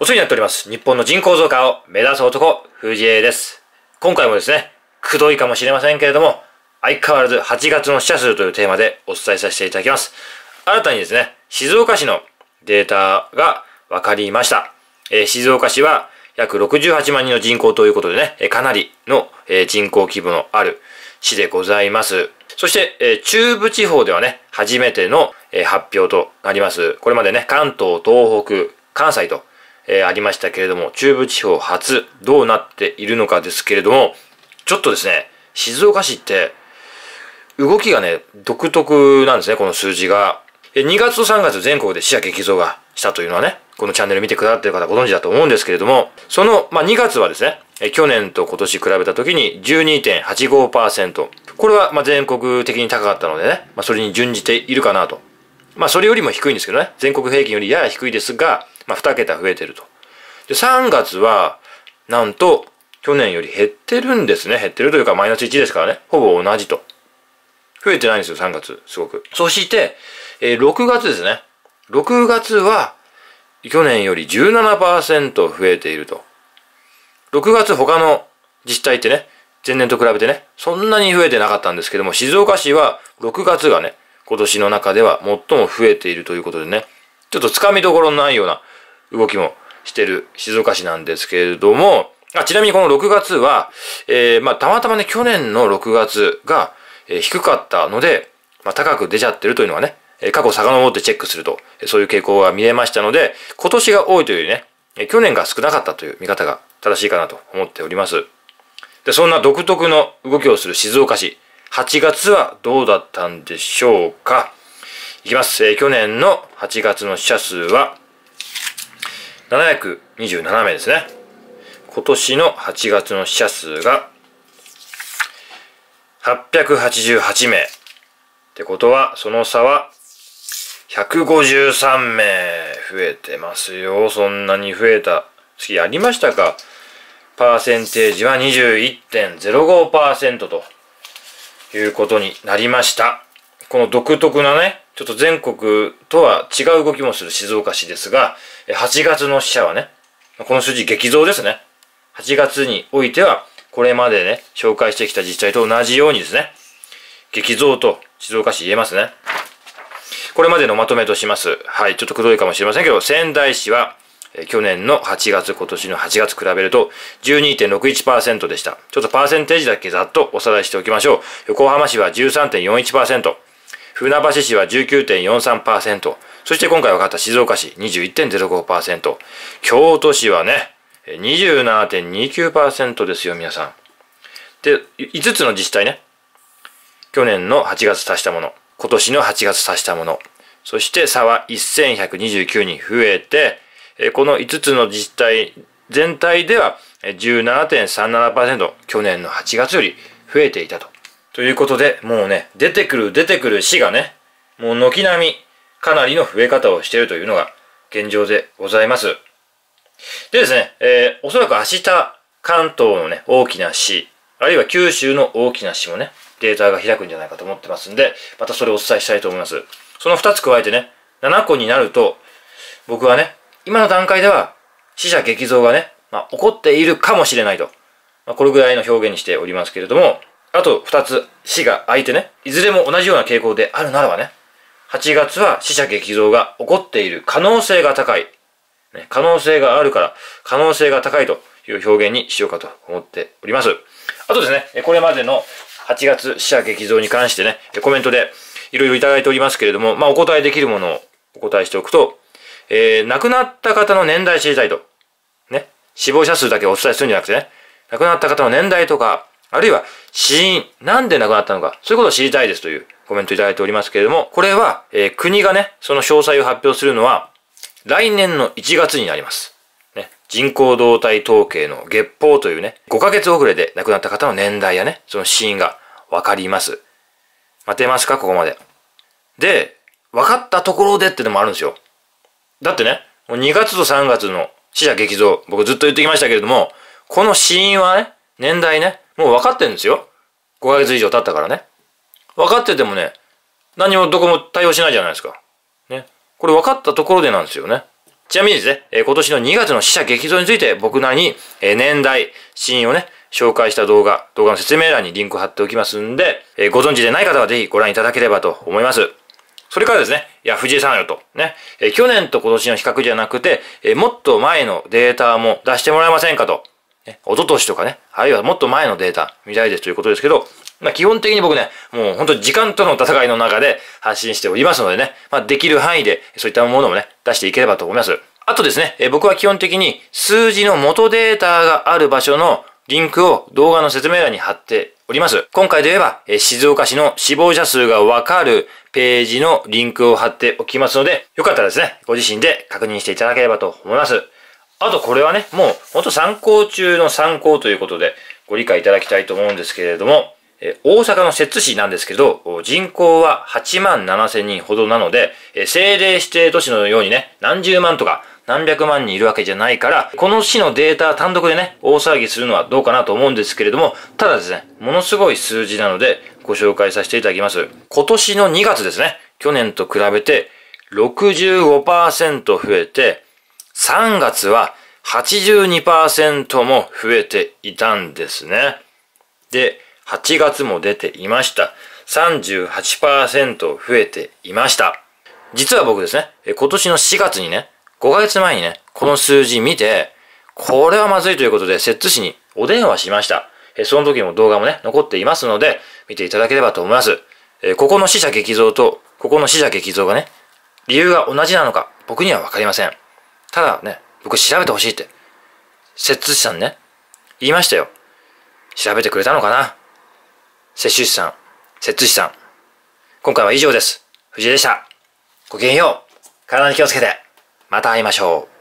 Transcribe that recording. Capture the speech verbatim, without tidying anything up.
お世話になっております。日本の人口増加を目指す男、藤江です。今回もですね、くどいかもしれませんけれども、相変わらずはちがつの死者数というテーマでお伝えさせていただきます。新たにですね、静岡市のデータが分かりました。えー、静岡市は約ろくじゅうはちまんにんの人口ということでね、えー、かなりの、えー、人口規模のある市でございます。そして、えー、中部地方ではね、初めての、えー、発表となります。これまでね、関東、東北、関西と、えー、ありましたけれども、中部地方初どうなっているのかですけれども、ちょっとですね、静岡市って動きがね、独特なんですね、この数字が。にがつとさんがつ全国で死者激増がしたというのはね、このチャンネル見てくださっている方ご存知だと思うんですけれども、その、まあ、にがつはですね、去年と今年比べた時に じゅうにてんはちごパーセント。これはまあ全国的に高かったのでね、まあ、それに準じているかなと。まあそれよりも低いんですけどね、全国平均よりやや低いですが、まあに桁増えてると。で、さんがつは、なんと、去年より減ってるんですね。減ってるというかマイナスいちですからね。ほぼ同じと。増えてないんですよ、さんがつ。すごく。そして、えー、ろくがつですね。ろくがつは、去年より じゅうななパーセント 増えていると。ろくがつ他の自治体ってね、前年と比べてね、そんなに増えてなかったんですけども、静岡市はろくがつがね、今年の中では最も増えているということでね、ちょっと掴みどころのないような動きもしてる静岡市なんですけれども、あちなみにこのろくがつは、えー、まあたまたまね、去年のろくがつが、えー、低かったので、まあ高く出ちゃってるというのはね、過去遡ってチェックすると、そういう傾向が見えましたので、今年が多いというよりね、去年が少なかったという見方が正しいかなと思っております。で、そんな独特の動きをする静岡市、はちがつはどうだったんでしょうか。いきます。えー、去年のはちがつの死者数は、ななひゃくにじゅうななめいですね。今年のはちがつの死者数が、はっぴゃくはちじゅうはちめい。ってことは、その差は、ひゃくごじゅうさんめい増えてますよ。そんなに増えた月ありましたか。パーセンテージは にじゅういってんぜろごパーセント ということになりました。この独特なね、ちょっと全国とは違う動きもする静岡市ですが、はちがつの死者はね、この数字激増ですね。はちがつにおいては、これまでね、紹介してきた自治体と同じようにですね、激増と静岡市言えますね。これまでのまとめとします。はい、ちょっとくどいかもしれませんけど、仙台市は、え去年のはちがつ、今年のはちがつ比べると じゅうにてんろくいちパーセント でした。ちょっとパーセンテージだけざっとおさらいしておきましょう。横浜市は じゅうさんてんよんいちパーセント、船橋市は じゅうきゅうてんよんさんパーセント、そして今回分かった静岡市 にじゅういってんぜろごパーセント、京都市はね、にじゅうななてんにきゅうパーセント ですよ、皆さん。で、いつつの自治体ね。去年のはちがつ足したもの、今年のはちがつ足したもの、そして差はせんひゃくにじゅうきゅうにん増えて、このいつつの自治体全体では じゅうななてんさんななパーセント、去年のはちがつより増えていたと。ということで、もうね、出てくる出てくる市がね、もう軒並みかなりの増え方をしているというのが現状でございます。でですね、えー、おそらく明日、関東のね、大きな市、あるいは九州の大きな市もね、データが開くんじゃないかと思ってますんで、またそれをお伝えしたいと思います。そのふたつ加えてね、ななこになると、僕はね、今の段階では死者激増がね、まあ、起こっているかもしれないと。まあ、これぐらいの表現にしておりますけれども、あとふたつ市が空いてね、いずれも同じような傾向であるならばね、はちがつは死者激増が起こっている可能性が高い。ね、可能性があるから、可能性が高いという表現にしようかと思っております。あとですね、これまでのはちがつ死者激増に関してね、コメントでいろいろいただいておりますけれども、まあお答えできるものをお答えしておくと、えー、亡くなった方の年代知りたいと。ね。死亡者数だけお伝えするんじゃなくてね、亡くなった方の年代とか、あるいは死因、なんで亡くなったのか、そういうことを知りたいですというコメントいただいておりますけれども、これは、えー、国がね、その詳細を発表するのは、来年のいちがつになります。ね。人口動態統計の月報というね、ごかげつ遅れで亡くなった方の年代やね、その死因がわかります。待てますか、ここまで。で、分かったところでってのもあるんですよ。だってね、にがつとさんがつの死者激増、僕ずっと言ってきましたけれども、この死因はね、年代ね、もう分かってるんですよ。ごかげつ以上経ったからね。分かっててもね、何もどこも対応しないじゃないですか。ね。これ分かったところでなんですよね。 ちなみにですね、え今年のにがつの死者激増について僕なりに、え年代、死因をね、紹介した動画、動画の説明欄にリンクを貼っておきますんで、えご存知でない方はぜひご覧いただければと思います。それからですね、いや、藤井さんよと、ね、え去年と今年の比較じゃなくて、えもっと前のデータも出してもらえませんかと。ね、一昨年とかね、あるいはもっと前のデータ見たいですということですけど、まあ基本的に僕ね、もう本当に時間との戦いの中で発信しておりますのでね、まあできる範囲でそういったものもね、出していければと思います。あとですね、え僕は基本的に数字の元データがある場所のリンクを動画の説明欄に貼っております。今回で言えば、え静岡市の死亡者数がわかるページのリンクを貼っておきますので、よかったらですね、ご自身で確認していただければと思います。あとこれはね、もうほんと参考中の参考ということでご理解いただきたいと思うんですけれども、え大阪の摂津市なんですけど、人口ははちまんななせんにんほどなので、え政令指定都市のようにね、何十万とか何百万人いるわけじゃないから、この市のデータ単独でね、大騒ぎするのはどうかなと思うんですけれども、ただですね、ものすごい数字なのでご紹介させていただきます。今年のにがつですね、去年と比べて ろくじゅうごパーセント 増えて、さんがつは はちじゅうにパーセント も増えていたんですね。で、はちがつも出ていました。さんじゅうはちパーセント 増えていました。実は僕ですね、今年のしがつにね、ごかげつまえにね、この数字見て、これはまずいということで、摂津市にお電話しました。その時の動画もね、残っていますので、見ていただければと思います。ここの死者激増と、ここの死者激増がね、理由が同じなのか、僕にはわかりません。ただね、僕調べてほしいって、摂津市さんね、言いましたよ。調べてくれたのかな？摂津市さん、摂津市さん。今回は以上です。藤井でした。ごきげんよう。体に気をつけて。また会いましょう。